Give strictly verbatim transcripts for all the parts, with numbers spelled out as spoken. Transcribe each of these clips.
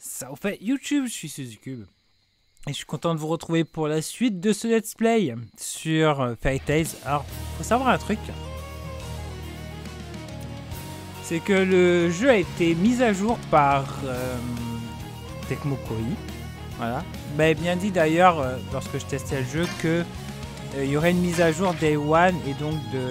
Ça vous fait YouTube, je suis Suzicube. Et je suis content de vous retrouver pour la suite de ce let's play sur Fairy Tail. Alors, faut savoir un truc. C'est que le jeu a été mis à jour par euh, Tecmo Koei. Voilà. Il m'avait bien dit d'ailleurs, euh, lorsque je testais le jeu, que euh, il y aurait une mise à jour Day One et donc de...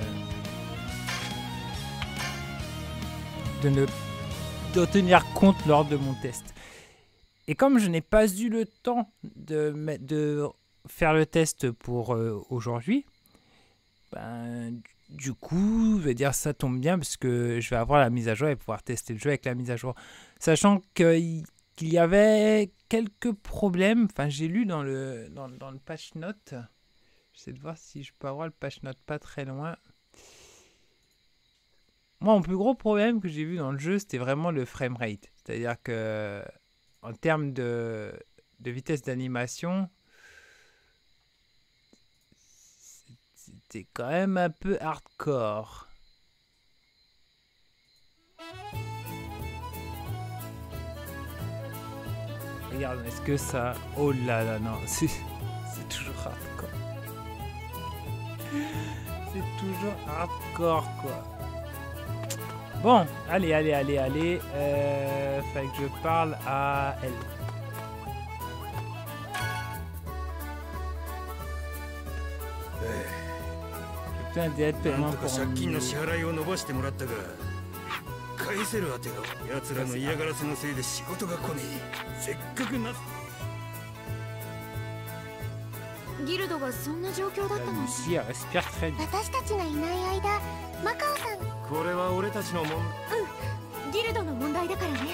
de ne de tenir compte lors de mon test. Et comme je n'ai pas eu le temps de, de faire le test pour euh, aujourd'hui, ben, du coup, je vais dire ça tombe bien parce que je vais avoir la mise à jour et pouvoir tester le jeu avec la mise à jour. Sachant qu'il y avait quelques problèmes, enfin j'ai lu dans le, dans, dans le patch note, j'essaie de voir si je peux avoir le patch note pas très loin. Moi, mon plus gros problème que j'ai vu dans le jeu, c'était vraiment le framerate. C'est-à-dire que, en termes de, de vitesse d'animation, c'était quand même un peu hardcore. Regarde, est-ce que ça... Oh là là, non, c'est toujours hardcore. C'est toujours hardcore, quoi. Bon, allez, allez, allez, allez. Euh, fallait que je parle à elle. J'ai besoin d'aide paiement pour un million. Lucie, elle respire très bien. これは俺たちのもん。うん、ギルドの問題だからね。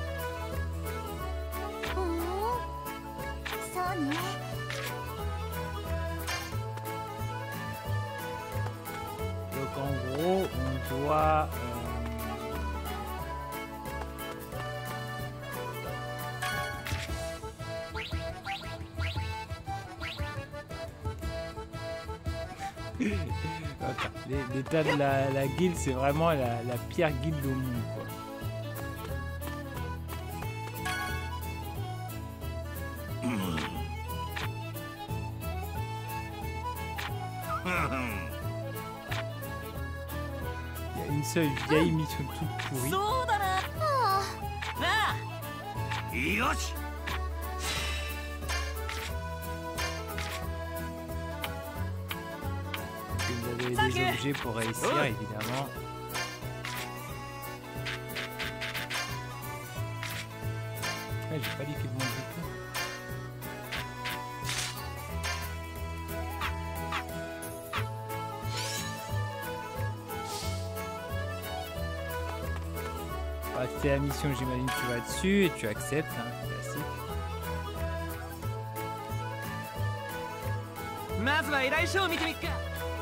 ほう、そうね。 Donc en gros, on doit... Euh... L'état de la, la guilde, c'est vraiment la, la pire guilde au monde, quoi. Il y a une seule vieille mission toute pourrie. Vous avez des objets pour réussir, évidemment. Ouais, j'ai pas dit qu'il demande du tout. Ouais, c'est la mission, j'imagine que tu vas dessus et tu acceptes, hein, classique. まずは依頼書を見てみっか。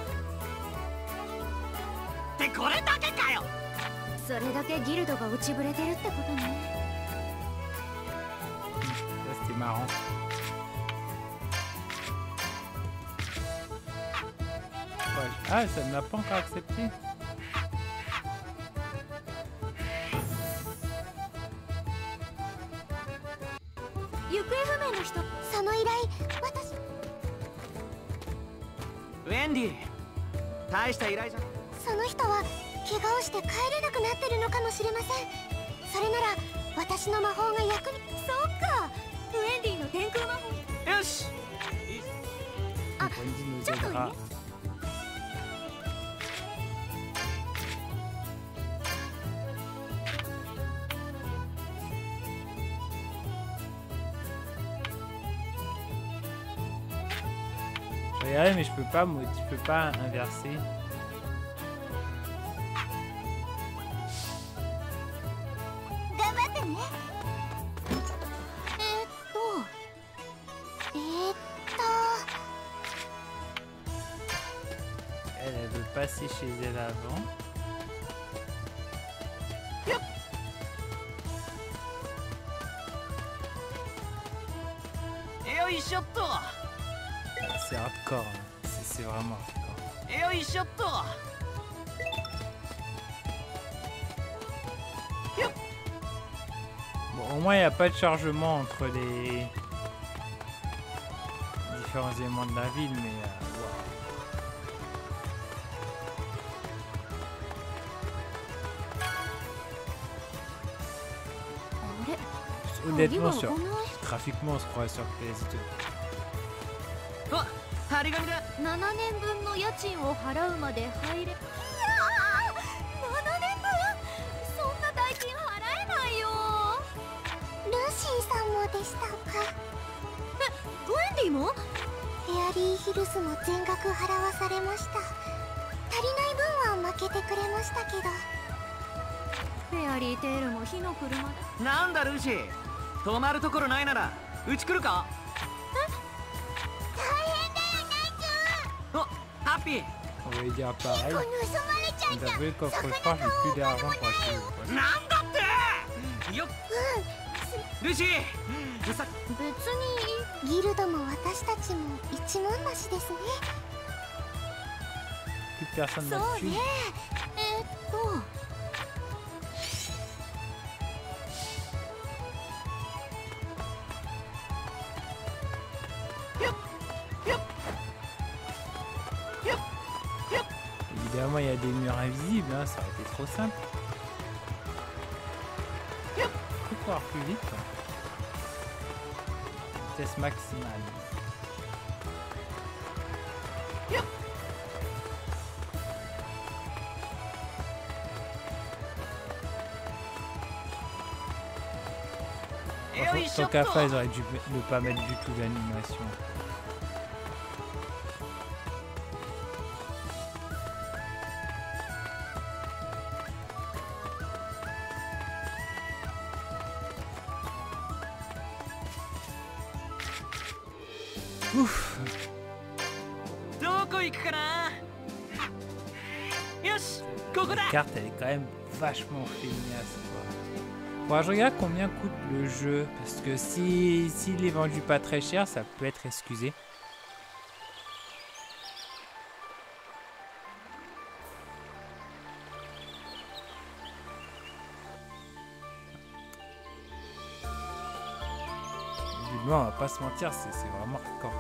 ってこれだけかよ。 それだけギルドが落ちぶれてるってことね。 Ça c'était marrant. Ah, ça ne m'a pas encore accepté. Wendy、大した依頼じゃ。 その人は怪我をして帰れなくなってるのかもしれません。それなら私の魔法が役に。そうか、ウェンディの天空魔法。 よし。 あ、ちょっとね。 Regardez, mais je peux pas, je peux pas inverser. Elle, elle veut passer chez elle avant. C'est hardcore, hein. C'est vraiment hardcore. Bon, au moins il n'y a pas de chargement entre les différents éléments de la ville, mais euh, wow. Honnêtement, sur, graphiquement, on se croirait sur P S deux. 張り紙だ。 ななねんぶんの家賃を払うまで入れ。いやー、ななねんぶん、そんな大金払えないよ。ルーシーさんもでしたか。え、ウェンディも？フェアリーヒルズも全額払わされました。足りない分は負けてくれましたけど。フェアリーテールも火の車だ。 なんだルーシー、泊まるところないならうち来るか？ハッピー。 On va lui dire pareil. Vous avouez qu'au coffre-fort, j'ai plus d'argent pour acheter vos poches. なんだってよっ、ルーシーさ別にギルドも私たちも一文なしですね。 Plus personne そう là-dessus. ね。えー、っと Évidemment, il y a des murs invisibles, hein, ça aurait été trop simple. Il faut pouvoir plus vite. Quoi. Vitesse maximale. Tant qu'à faire, ils auraient dû ne pas mettre du tout d'animation. Ouf. La carte, elle est quand même vachement feignasse. Bon, je regarde combien coûte le jeu, parce que si s'il est vendu pas très cher, ça peut être excusé. Bon, on va pas se mentir, c'est vraiment hardcore.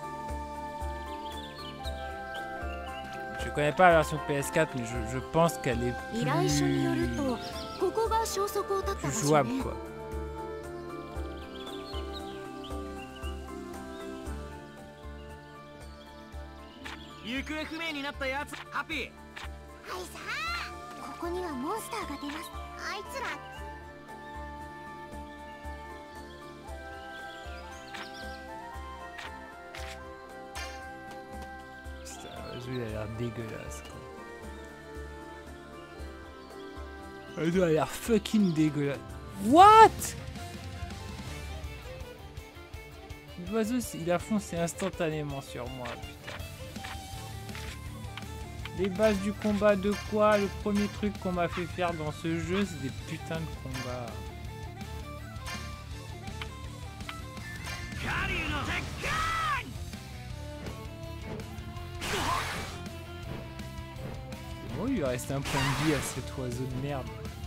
Je connais pas la version P S quatre, mais je, je pense qu'elle est plus, plus jouable, quoi. Il a l'air dégueulasse. Quoi. Il a l'air fucking dégueulasse. What? L'oiseau, il a foncé instantanément sur moi, putain. Les bases du combat de quoi? Le premier truc qu'on m'a fait faire dans ce jeu, c'est des putains de combats. Oh, il lui reste un point de vie à cet oiseau de merde.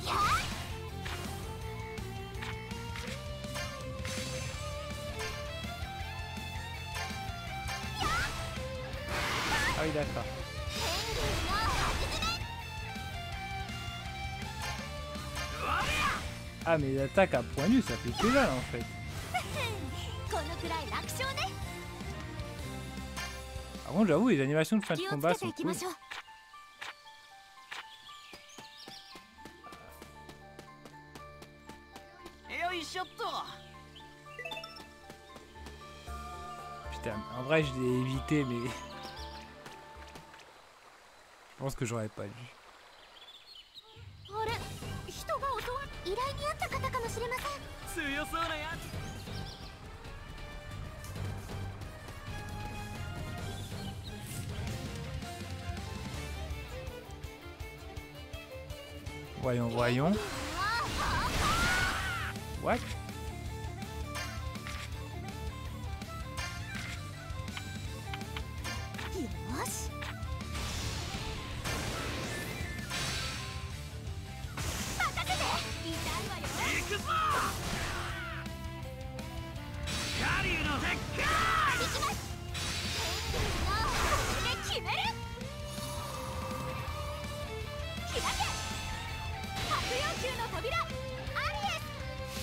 Ah oui, d'accord. Ah, mais l'attaque à point nu, ça fait que dalle en fait. Par contre, j'avoue, les animations de fin de combat sont cool. Putain, en vrai, je l'ai évité, mais je pense que j'aurais pas dû. Voyons, voyons. What? 決める。開け。白曜球の扉アリエス。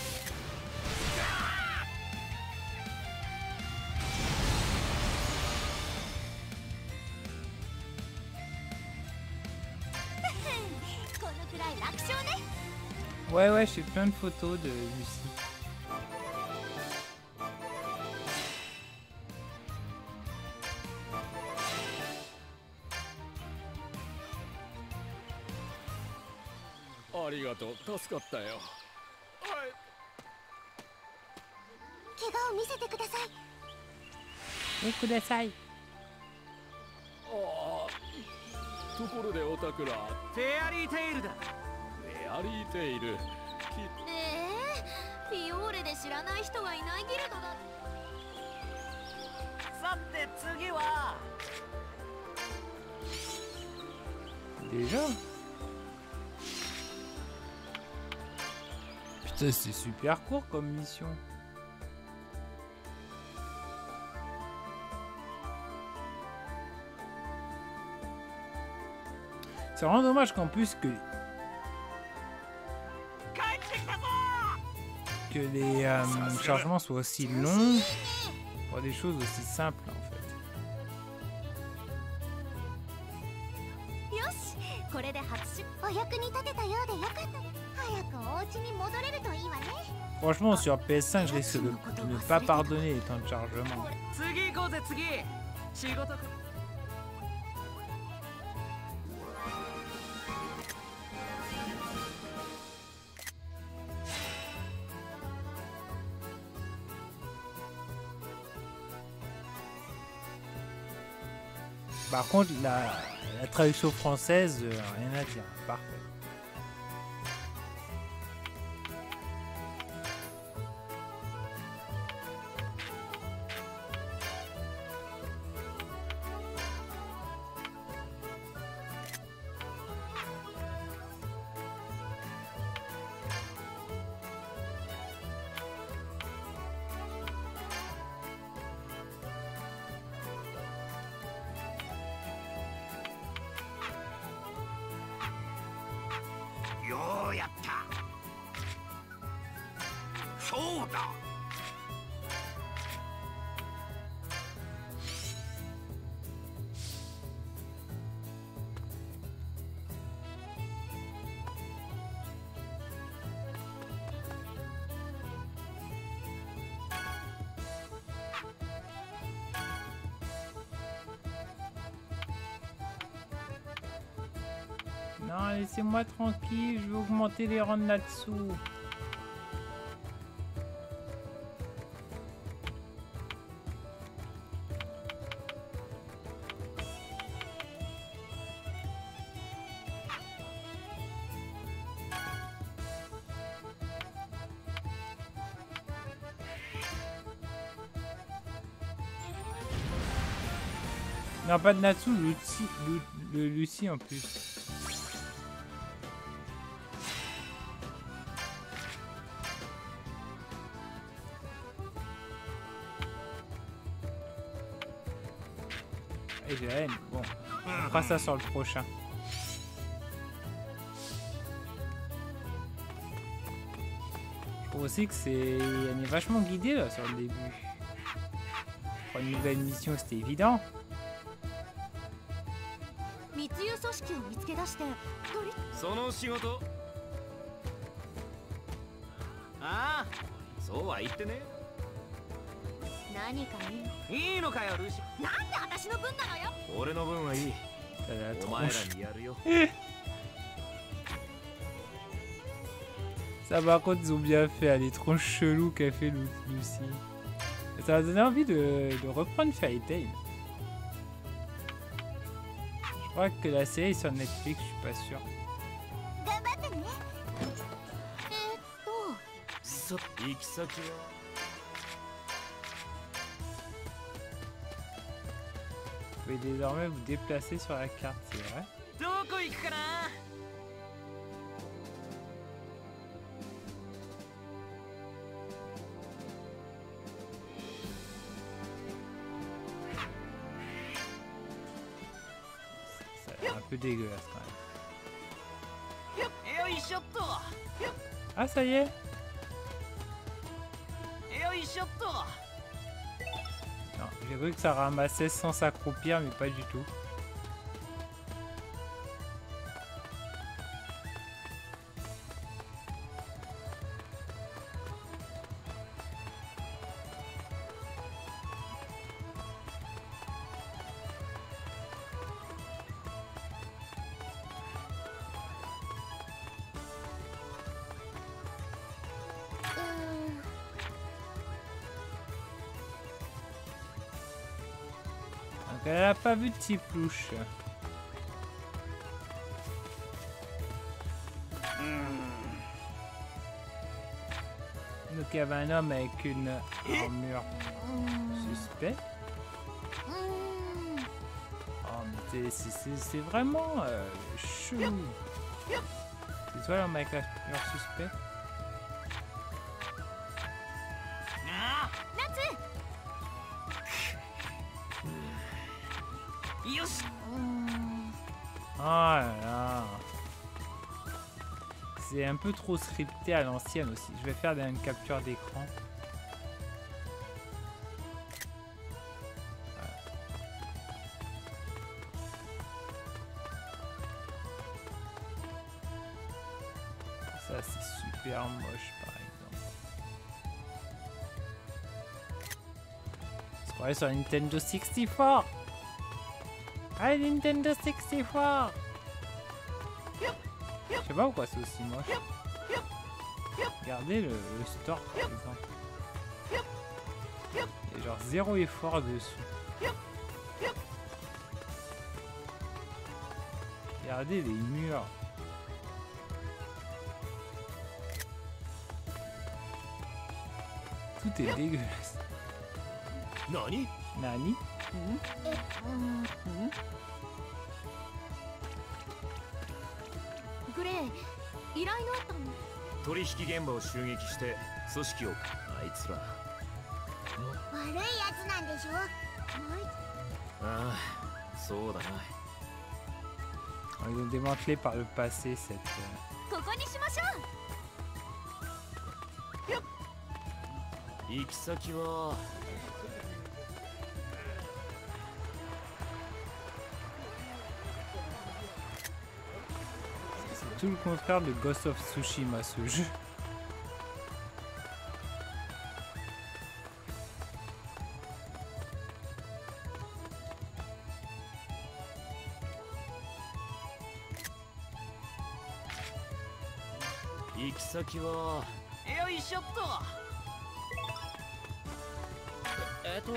このくらい楽勝ね。 Ouais, ouais, j'ai plein de photos de Lucie. Arigato, 助かったよ。 怪我を見せてください。 え、ください。 ああ、ところでオタクら、 フェアリーテイルだ。 フェアリーテイル。きええー、フィオーレで知らない人はいないギルドだ。 さて次は Déjà? Putain, c'est super court comme mission. C'est vraiment dommage qu'en plus que que les euh, chargements soient aussi longs pour des choses aussi simples en fait. よし、これで初出お役に立てたようでよかった。早くお家に戻れるといいわね。 Franchement, sur P S cinq, je risque de ne pas pardonner les temps de chargement. 次行こうぜ次。仕事。 Par contre, la, la traduction française, euh, rien à dire, parfait. Non, laissez-moi tranquille, je vais augmenter les rangs de Natsu. Non, pas de Natsu, Lucie, Lu, le Lucie en plus. Et j'ai la haine. Bon, on fera ça sur le prochain. Je trouve aussi que c'est... On est vachement guidé là sur le début. Pour une nouvelle mission, c'était évident. 密輸組織を見つけ出して取りその仕事。ああ、そうは言ってね。 何かいいのいいのかよルシ。 なんで私の分なのよ。 俺の分はいい。 La お前ら tronche. にやるよ。 Ça par contre ils ont bien fait, les tronches chelous qu'a fait Lu- Lucie. Ça m'a donné envie de, de reprendre Fairy Tail. Je crois que la série est sur Netflix, je suis pas sûr. 頑張ってね。えー、っとさ行き先は。 Vous pouvez désormais vous déplacer sur la carte, c'est vrai. どこ行くかな。 え peu dégueulasse quand même. よいしょっと Ah, ça y est. よいしょっと Non, j'ai cru que ça ramassait sans s'accroupir, mais pas du tout. Donc elle a pas vu de Tiplouche. Donc il y avait un homme avec une armure suspecte. Oh mais c'est- c'est c'est vraiment euh, chelou. C'est toi l'homme avec l'armure suspecte? よし Oh là là. C'est un peu trop scripté à l'ancienne aussi. Je vais faire une capture d'écran. Ça c'est super moche par exemple. On se croirait sur Nintendo soixante-quatre. Ah, Nintendo soixante-quatre. Je sais pas pourquoi c'est aussi moche. Regardez le, le store par exemple. Il y a genre zéro effort dessus. Regardez les murs. Tout est dégueulasse. Nani? Nani? グレイ依頼があったの？ 取引現場を襲撃して組織をあいつら。 悪いやつなんでしょ？ ああ、そうだな。 Ils ont démantelé par le passé cette. euh, ここにしましょう。 行き先は。 C'est tout le contraire de Ghost of Tsushima ce jeu. Ikisaki wa... よいしょっとえっと...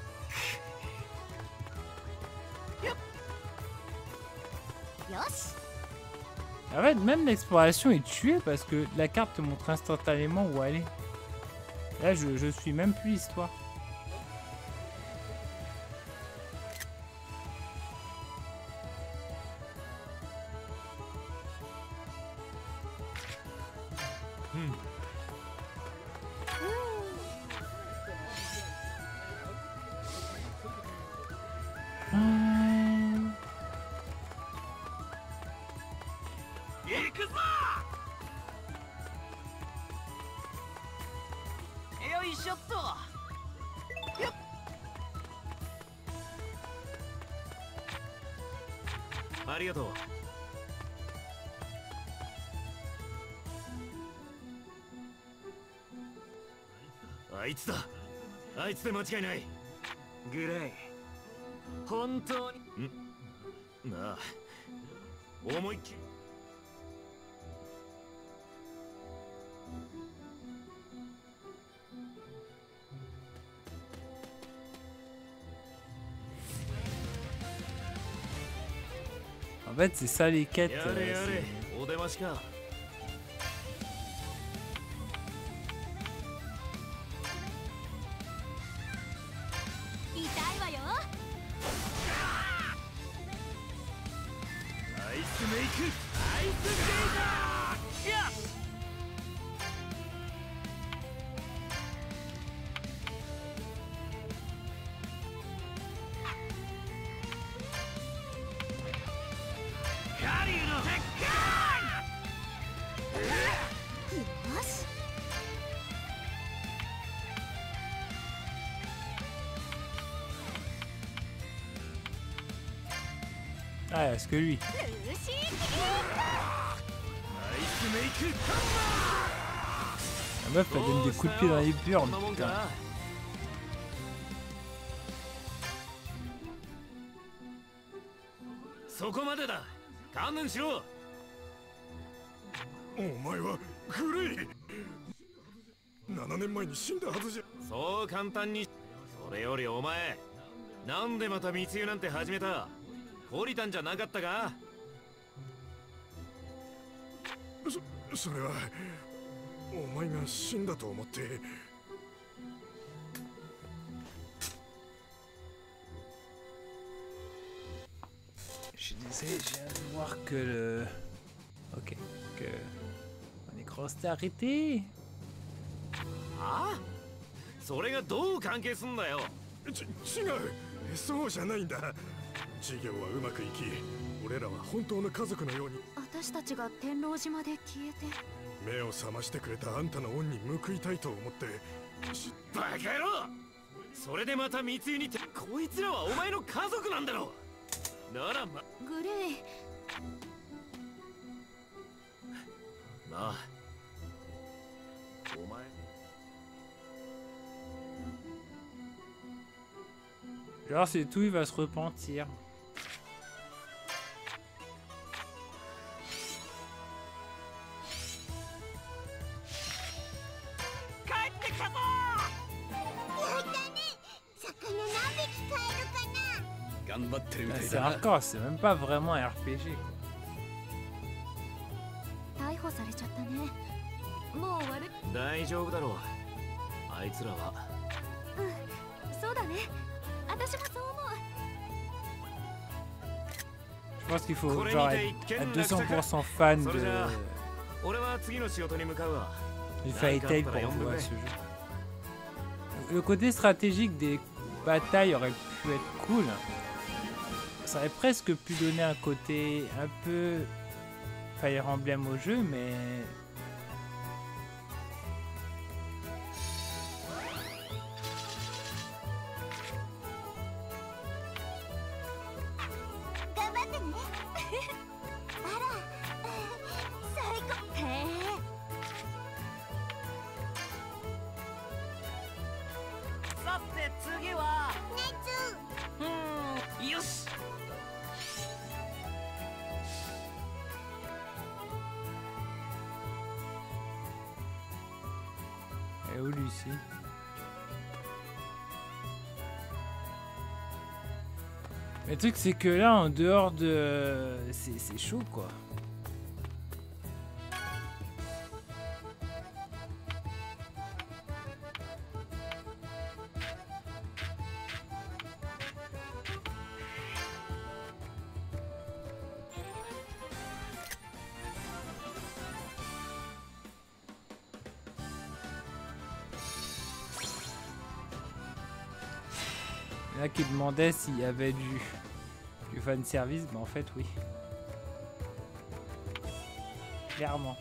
En fait, même l'exploration est tuée parce que la carte te montre instantanément où aller. Là, je, je suis même plus l'histoire. Hum. 行くぞよいしょっとよっありがとう。あいつだ。あいつで間違いない。 グレイ本当にんなあ、思いっきり。 En fait, c'est ça les quêtes. やれ euh, や c'est- れ、お出ましか。 痛いわよ。 アイスメイク、アイスゲイザー。やっ。 うし。 Ah, est-ce que lui? ルーシーアイスメイクハン La meuf, elle donne des coups de pied dans les burnes. こんなもんか Putain. な。そこまでだ。観念しろ。 お前はグレイ。ななねんまえに死んだはずじゃ。 そう簡単に。それよりお前、なんでまた密輸なんて始めた？懲りたんじゃなかったか？ そそれはお前が死んだと思って。 Je suis désolé, je viens de voir que le... Ok, que... Mon écran s'est arrêté. ああ、それがどう関係すんだよ。 ち違う、そうじゃないんだ。事業はうまくいき、俺らは本当の家族のように。 私たちが天狼島で消えて。 目を覚ましてくれたあんたの恩に報いたいと思って。 バカ野郎。それでまた密輸にって、こいつらはお前の家族なんだろ。ならま、 グレイ、 なあ、お前。 Genre c'est tout, il va se repentir. 帰ってきたぞ。 やったね。魚何匹買えるかな。 頑張ってるみ Ah, たい c'est だな。 hardcore, c'est même pas vraiment un R P G. 逮捕されちゃったね。もう終わる。 大丈夫だろう。あいつらは。 うん、そうだね。私もそう思う。 Je pense qu'il faut genre être à deux cents pour cent fan de, 俺は次の仕事に向かうわ。 du Fairy Tail pour jouer à ce jeu. Le côté stratégique des batailles aurait pu être cool. Ça aurait presque pu donner un côté un peu Fire Emblem au jeu, mais... Et où lui ici? Le truc c'est que là en dehors de... C'est chaud quoi. Il y en a qui demandaient s'il y avait du, du fan service, mais en fait oui. Clairement.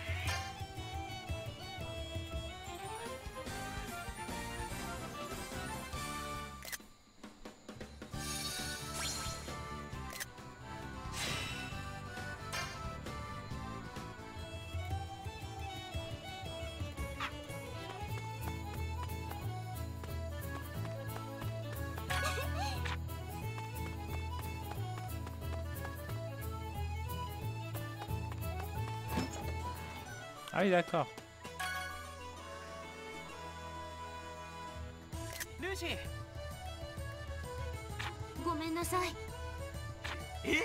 Ah oui, d'accord. ルーシー。 ごめんなさい。 え？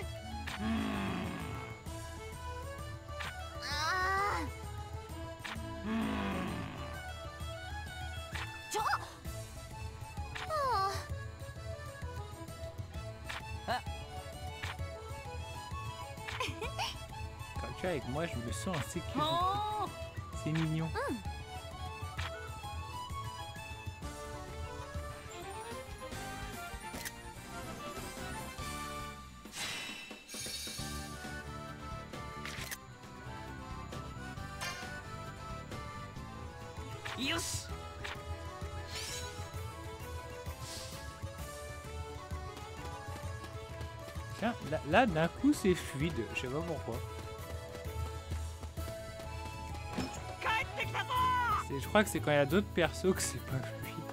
ああ。ちょ。ああ。 Quand tu es avec moi, je me sens en sécurité. Oh. C'est mignon. よし。 Tiens, là, là d'un coup c'est fluide, je sais pas pourquoi. Je crois que c'est quand il y a d'autres persos que c'est pas fluide.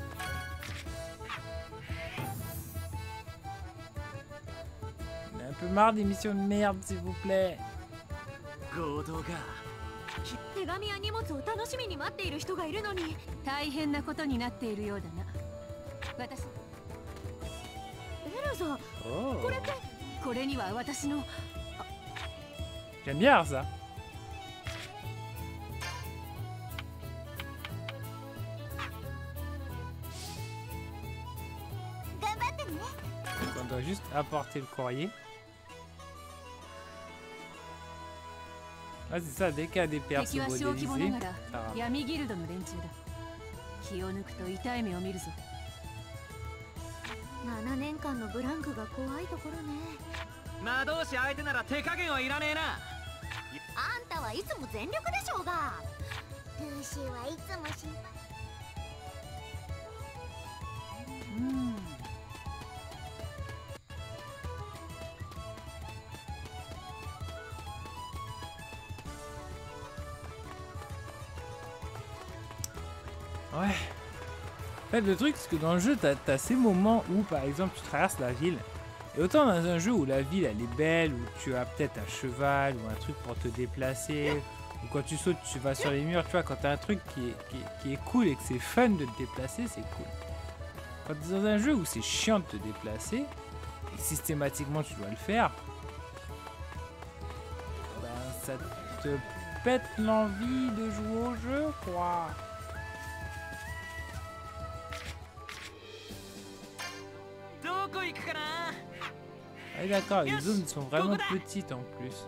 On a un peu marre des missions de merde, s'il vous plaît. 合同が手紙や荷物を楽しみに待っている人がいるのに大変なことになっているようだな。私エルザ、 Oh. これってこれには私の J'aime bien ça. 頑張ってね。 Donc on doit juste apporter le courrier. Ah c'est ça, dès qu'il y a des persos 敵は小規模な modélisés, がら ça va. 闇ギルドの連中だ。気を抜くと痛い目を見るぞ。ななねんかんのブランクが怖いところね。 魔導士相手なら手加減はいらねえな。 あんたはいつも全力でしょうが。ルーシーはいつも心配。うん。 Ouais. En fait, le truc, c'est que dans le jeu, t'as as ces moments où, par exemple, tu traverses la ville. Et autant dans un jeu où la ville, elle est belle, où tu as peut-être un cheval ou un truc pour te déplacer, ou quand tu sautes, tu vas sur les murs, tu vois, quand t'as un truc qui est, qui, est, qui est cool et que c'est fun de te déplacer, c'est cool. Quand t'es dans un jeu où c'est chiant de te déplacer, et que systématiquement tu dois le faire, ben, ça te pète l'envie de jouer au jeu, quoi. Ah oui, d'accord, les zones sont vraiment petites en plus.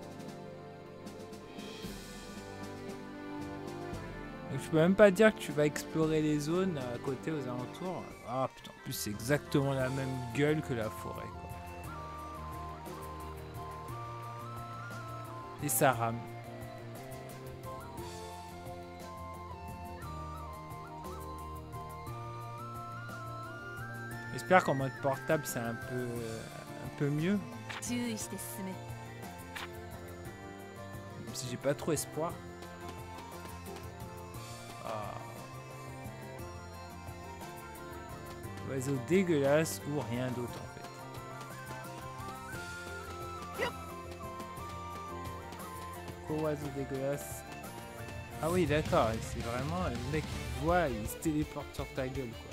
Donc je peux même pas dire que tu vas explorer les zones à côté, aux alentours. Ah putain, en plus c'est exactement la même gueule que la forêt, quoi. Et ça rame. J'espère qu'en mode portable c'est un peu... Euh, un peu mieux. Même si j'ai pas trop espoir. Ah. Oiseau dégueulasse ou rien d'autre en fait. Quoi, oiseau dégueulasse? Ah oui d'accord, c'est vraiment le mec qui te voit, il se téléporte sur ta gueule quoi.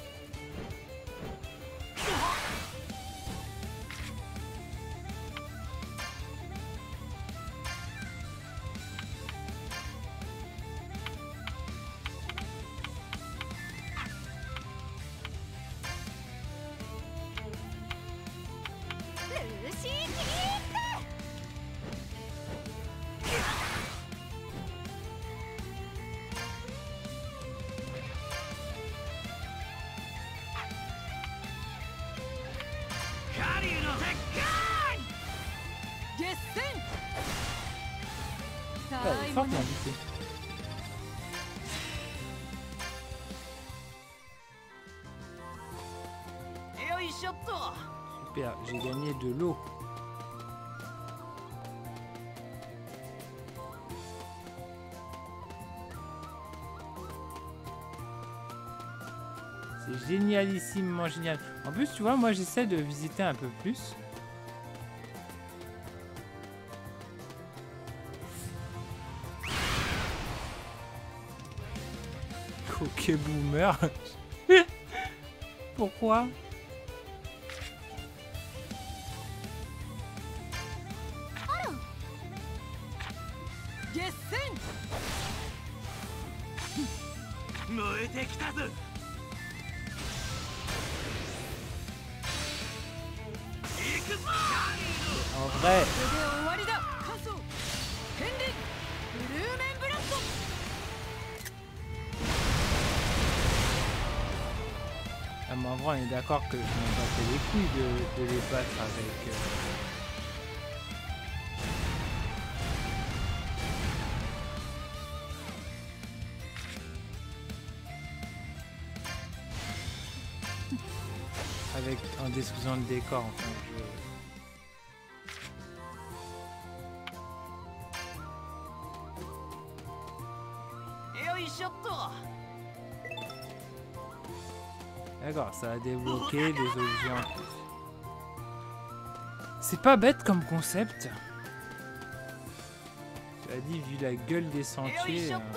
Forte l'invité. Super, j'ai gagné de l'eau. C'est génialissimement génial. En plus, tu vois, moi j'essaie de visiter un peu plus. Ok boomer. Pourquoi? En vrai. Ah, mais en vrai, on est d'accord que je m'en battais les couilles de, de les battre avec... Euh... avec en détruisant le décor. Enfin, je... よいしょっと。 D'accord, ça a débloqué des objets en plus. C'est pas bête comme concept. Tu as dit, vu la gueule des sentiers. Euh...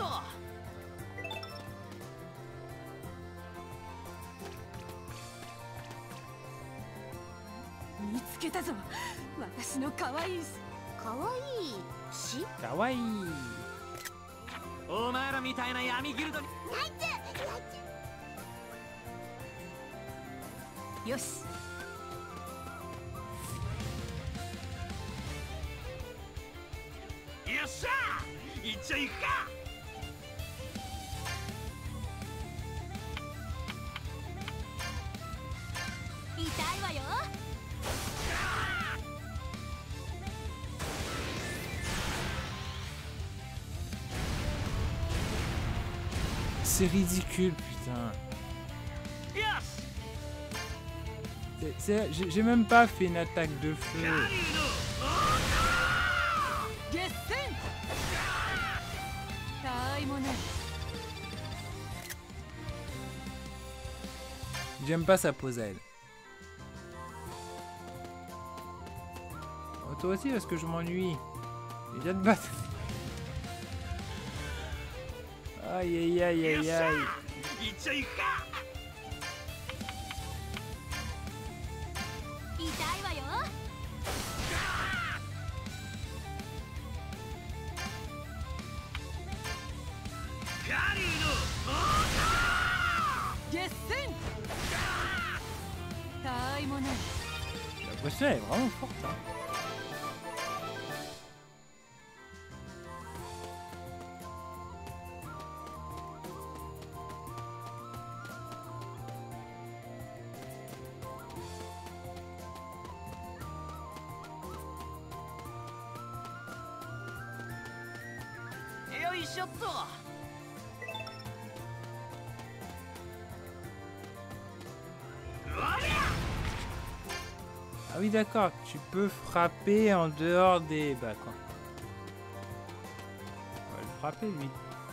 見つけたぞ。私の可愛い可愛いし。 かわいい。 お前らみたいな闇ギルドに。 よし。 よっしゃー、行っちゃいくか。 痛いわよ。 C'est ridicule, putain. J'ai même pas fait une attaque de feu. J'aime pas sa pose à elle. Oh, toi aussi parce que je m'ennuie. Il vient de battre. Aïe aïe aïe aïe aïe. La pression est vraiment forte, hein. Ah oui d'accord, tu peux frapper en dehors des... Bah quoi. On va le frapper lui.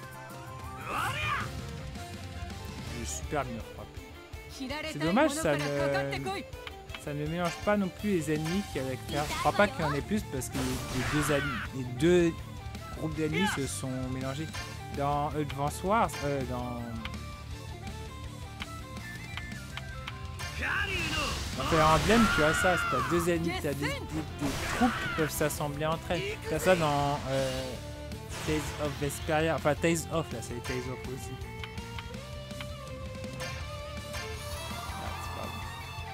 Il est super bien frappé. C'est dommage, ça ne... ça ne mélange pas non plus les ennemis qu'il y a avec terre. Je crois pas qu'il y en ait plus parce que les deux, ennemis, les deux groupes d'ennemis se sont mélangés. Dans Advance Wars, euh, dans... Dans Fire Emblem, tu as ça, c'est t'as deux ennemis, t'as des, des, des troupes qui peuvent s'assembler entre elles. T'as ça dans euh, Tales of Vesperia, enfin Tales of là, c'est Tales of aussi. Ah, c'est pas bon.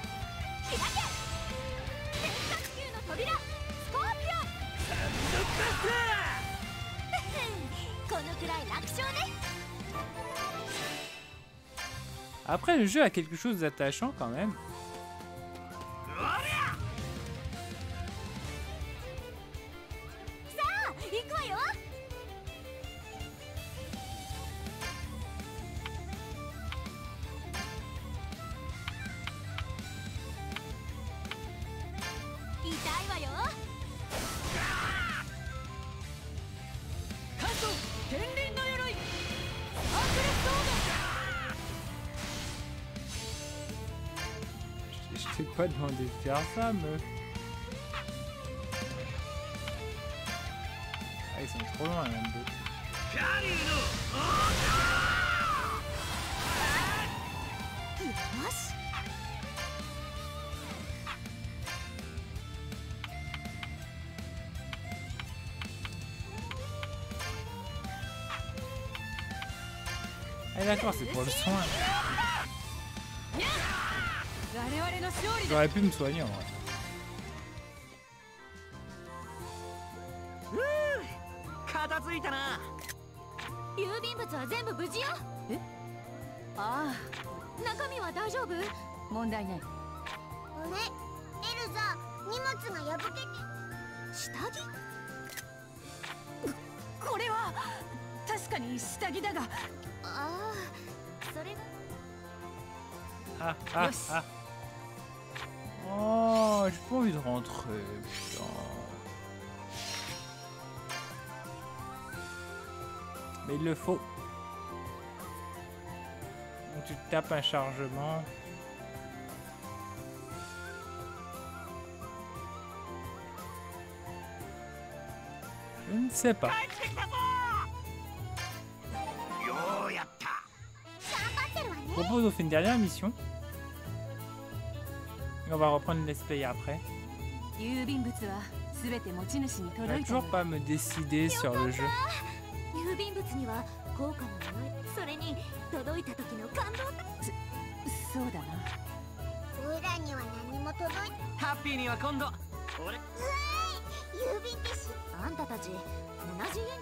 Après, le jeu a quelque chose d'attachant quand même. Je t'ai pas demandé de faire ça, meuf. Ah, ils sont trop loin, même d'autres. Ah d'accord, c'est pour le soin. J'aurais pu me soigner en vrai. Ah, ah, ah. Oh, j'ai pas envie de rentrer. Putain. Mais il le faut. Donc tu tapes un chargement. Je ne sais pas. Je propose on fait une dernière mission. Et on va reprendre le let's play après. Je n'arrive toujours pas à me décider sur le jeu. 郵便物には高価なもの、それに届いた時の感動。そうだな。オイラには何も届いて。 ハッピーには今度俺。 郵便ってし。あんたたち同じ家に。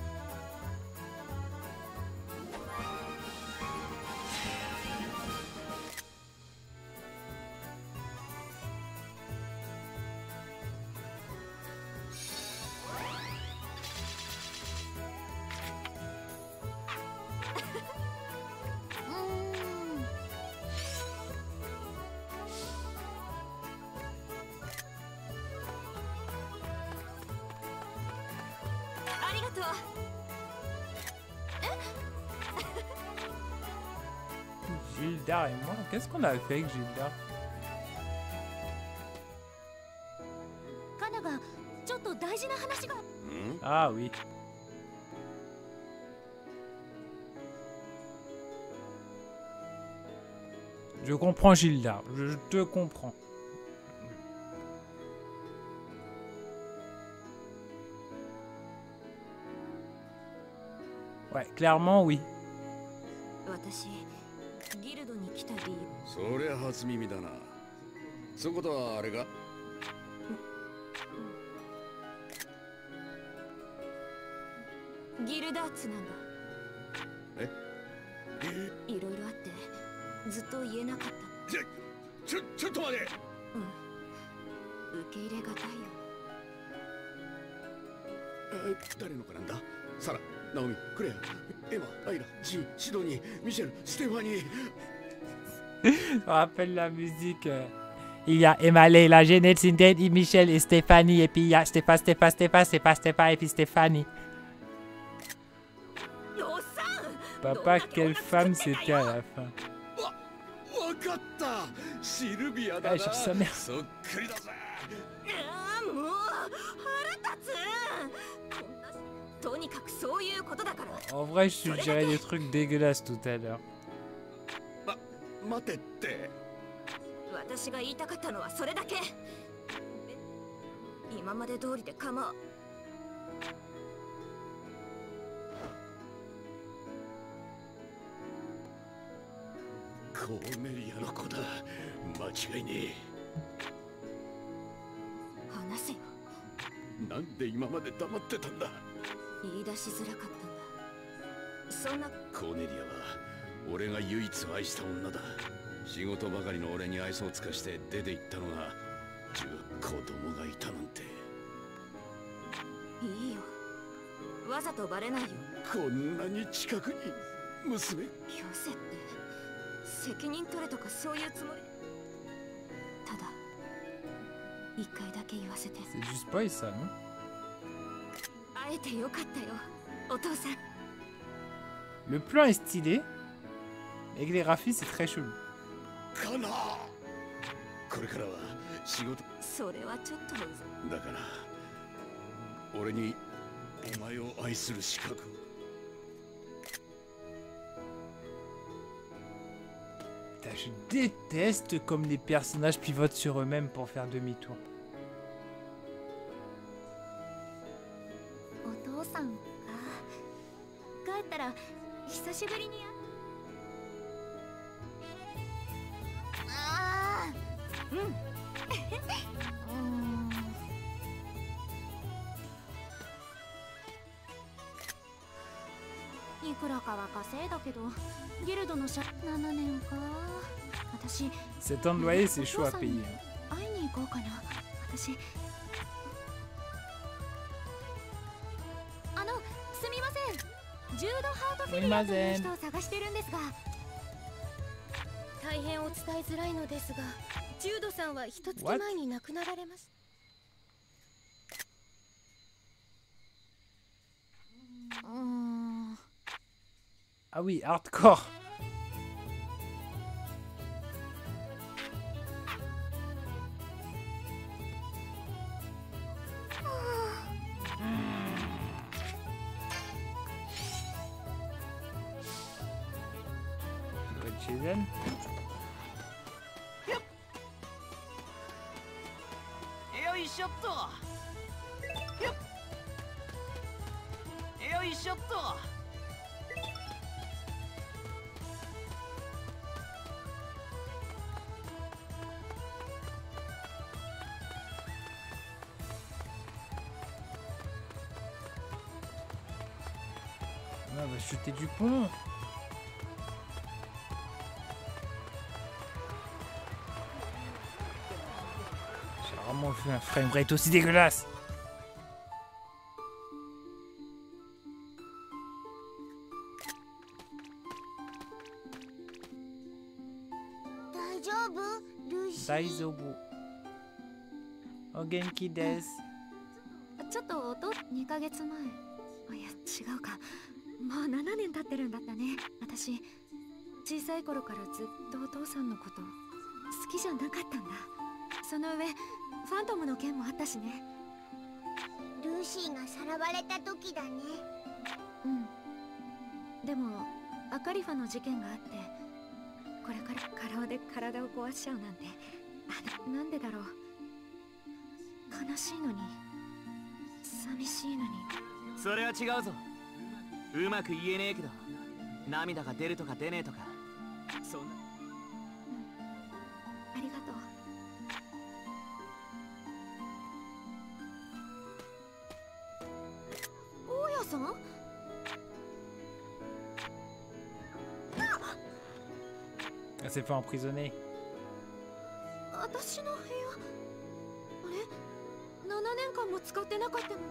Gildar et moi, qu'est-ce qu'on a fait avec Gildar? Ah oui. Je comprends Gildar, je te comprends. Ouais, clairement oui. そりゃ初耳だな。そことはあれがギルダーツなんだ。 えいろいろあってずっと言えなかった。 ちょちょちょっと待て。 うん、受け入れがたいよ。 誰の子なんだ？サラ、ナオミ、クレア、エマ、アイラ、ジン、シドニー、ミシェル、ステファニー。 On rappelle la musique. Euh, il y a Emma, Leila, Jeannette, Cindy, Michel et Stéphanie. Et puis il y a Stéphane, Stéphane, Stéphane, Stéphane, Stéphane et puis Stéphanie. Papa, quelle femme c'était à la fin. Ah, je cherche sa mère. En vrai, je suggérais des trucs dégueulasses tout à l'heure. 待てって。 私が言いたかったのはそれだけ。今まで通りで構う。 コーネリアの子だ。間違いねえ。 話せよ。 なんで今まで黙ってたんだ。 言い出しづらかったんだ。そんなコーネリアは俺が唯一愛した女だ。仕事ばかりの俺に愛想を尽かして出て行ったのが子供がいたなんて。 いいよ、わざとバレないよ。 こんなに近くに娘。 よせって責任取れとかそういうつもり。ただ一回だけ言わせて。 C'est juste pas ça, non? 会えてよかったよ、お父さん。 Le plan est stylé. Avec les graphismes, c'est très chelou. かな。これからは仕事。 それはちょっと。 だから俺にお前を愛する資格を。 Je déteste comme les personnages pivotent sur eux-mêmes pour faire demi-tour. お父さんか。帰ったら久しぶりに。ああ、うん。いくらかは稼いだけど、ギルドの社ななねんか。私、 Cet temps de loyer, c'est chaud à payer. 会いに行こうかな。私。あの、すみません。ジュードハートフィリアという人を探してるんですが。大変お伝えづらいのですが、 ジュードさんは一月前に亡くなられました。うーん。 Ah oui, hardcore. Chez elle. Yoいしょっと。よいしょっと。 On va chuter du pont. J'ai vraiment fait un framerate aussi dégueulasse. Daizobu. O genki desu. ちょっと音にかげつまえ。いや違うか。もうななねん経ってるんだったね。私小さい頃からずっとお父さんのこと好きじゃなかったんだ。その上ファントムの件もあったしね。 ルーシーがさらわれた時だね。 うん。でもアカリファの事件があって、これから過労で体を壊しちゃうなんて、あ、なんでだろう。悲しいのに寂しいのに。 それは違うぞ。うまく言えねえけど、涙が出るとか出ねえとか、そんな。 ありがとう。大家さん？ Elle s'est fait emprisonner. 私の部屋、あれ？ななねんかんも使ってなかったのに。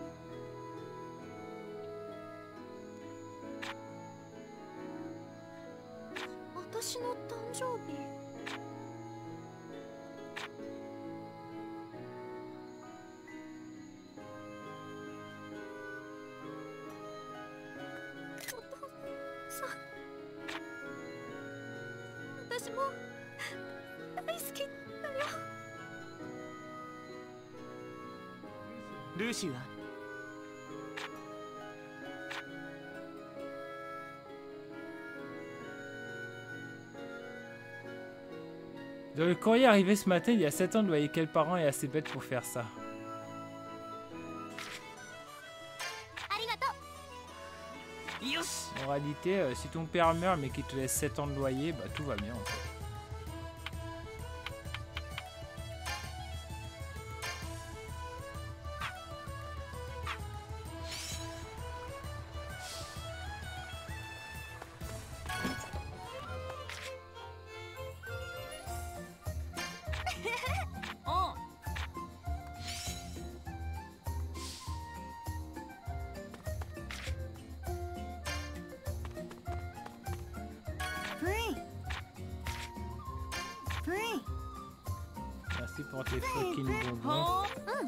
私の誕生日。お父さん、私も大好きだよ。 ルーシーは Dans le courrier arrivé ce matin, il y a sept ans, de loyer. Quel parent est assez bête pour faire ça? En réalité, euh, si ton père meurt mais qu'il te laisse sept ans de loyer, bah tout va bien en fait. Merci pour tes fucking bonbons.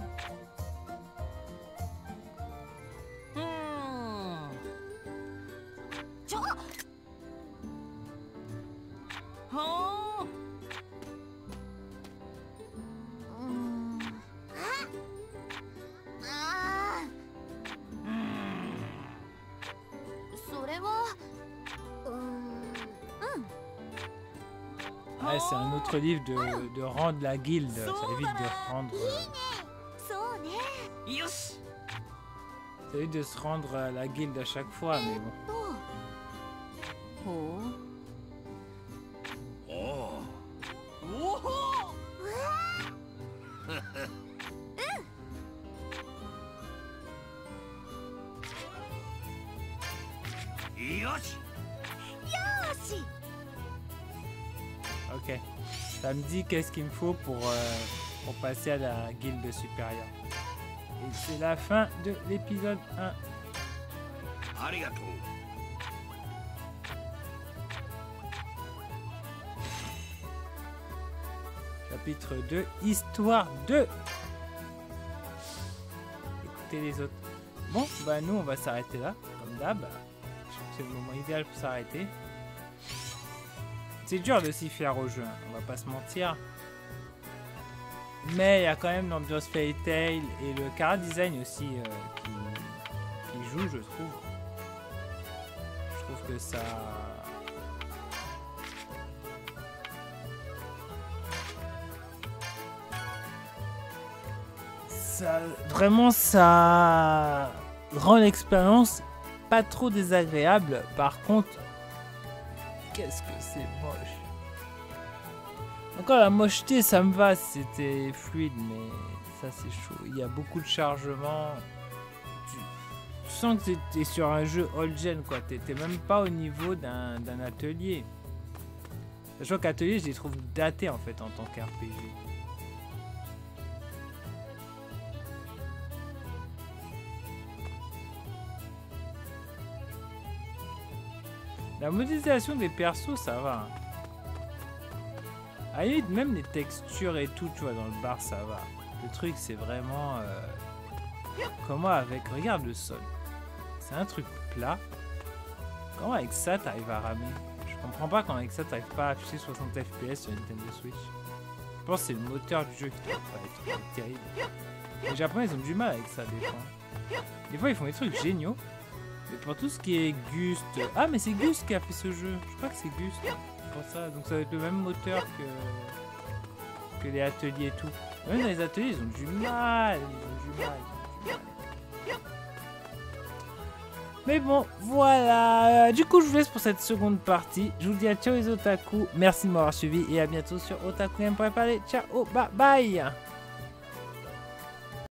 Ouais, c'est un autre livre de, de rendre la guilde, ça évite de rendre... Ça évite de se rendre à la guilde à chaque fois, mais bon. Ok, ça me dit qu'est-ce qu'il me faut pour, euh, pour passer à la guilde supérieure. Et c'est la fin de l'épisode un. Chapitre deux, Histoire deux. Écoutez les autres. Bon, bah nous on va s'arrêter là, comme d'hab. C'est le moment idéal pour s'arrêter. C'est dur de s'y faire au jeu, hein, on va pas se mentir. Mais il y a quand même l'ambiance Fairy Tail et le chara design aussi euh, qui, qui joue, je trouve. Je trouve que ça... ça... Vraiment, ça rend l'expérience pas trop désagréable. Par contre, qu'est-ce que c'est moche. Encore la mocheté, ça me va, c'était fluide, mais ça c'est chaud. Il y a beaucoup de chargement. Tu, tu sens que t'es sur un jeu old-gen, quoi. T'es même pas au niveau d'un atelier. Sachant qu'atelier, je les trouve datés, en fait, en tant qu'R P G. La modélisation des persos, ça va. Hein. À la limite, même les textures et tout, tu vois, dans le bar, ça va. Le truc, c'est vraiment... Euh... Comment avec... Regarde le sol. C'est un truc plat. Comment avec ça, t'arrives à ramer? Je comprends pas quand avec ça, t'arrives pas à afficher soixante F P S sur Nintendo Switch. Je pense que c'est le moteur du jeu qui doit pas être terrible. Les Japonais, ils ont du mal avec ça, des fois. Des fois, ils font des trucs géniaux. Mais pour tout ce qui est Gust... Ah, mais c'est Gust qui a fait ce jeu. Je crois que c'est Gust. Pour ça. Donc ça va être le même moteur que... que les ateliers et tout. Même dans les ateliers, ils ont du mal. Ils ont du mal. Ils ont du mal. Mais bon, voilà. Du coup, je vous laisse pour cette seconde partie. Je vous dis à ciao les otaku. Merci de m'avoir suivi et à bientôt sur otaku game point f r. Ciao, bye bye.